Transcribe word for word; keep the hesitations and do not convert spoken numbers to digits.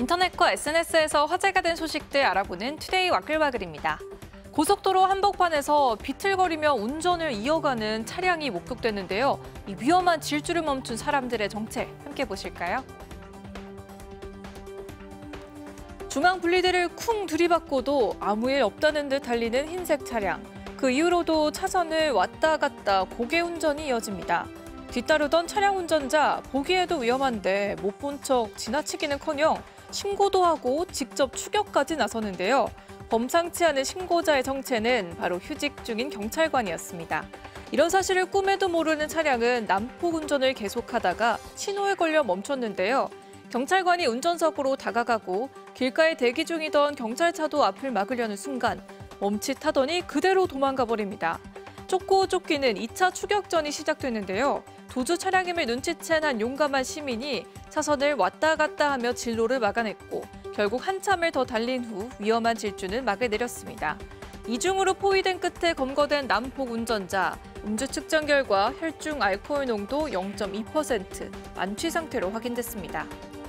인터넷과 에스엔에스에서 화제가 된 소식들 알아보는 투데이 와글와글입니다. 고속도로 한복판에서 비틀거리며 운전을 이어가는 차량이 목격됐는데요. 이 위험한 질주를 멈춘 사람들의 정체 함께 보실까요? 중앙 분리대를 쿵 들이받고도 아무 일 없다는 듯 달리는 흰색 차량. 그 이후로도 차선을 왔다 갔다 고개 운전이 이어집니다. 뒤따르던 차량 운전자 보기에도 위험한데 못 본 척 지나치기는커녕 신고도 하고 직접 추격까지 나서는데요. 범상치 않은 신고자의 정체는 바로 휴직 중인 경찰관이었습니다. 이런 사실을 꿈에도 모르는 차량은 난폭 운전을 계속하다가 신호에 걸려 멈췄는데요. 경찰관이 운전석으로 다가가고 길가에 대기 중이던 경찰차도 앞을 막으려는 순간 멈칫하더니 그대로 도망가 버립니다. 쫓고 쫓기는 이 차 추격전이 시작됐는데요. 도주 차량임을 눈치챈 한 용감한 시민이 차선을 왔다 갔다 하며 진로를 막아냈고 결국 한참을 더 달린 후 위험한 질주는 막을 내렸습니다. 이중으로 포위된 끝에 검거된 난폭 운전자, 음주 측정 결과 혈중 알코올 농도 영 점 이 퍼센트, 만취 상태로 확인됐습니다.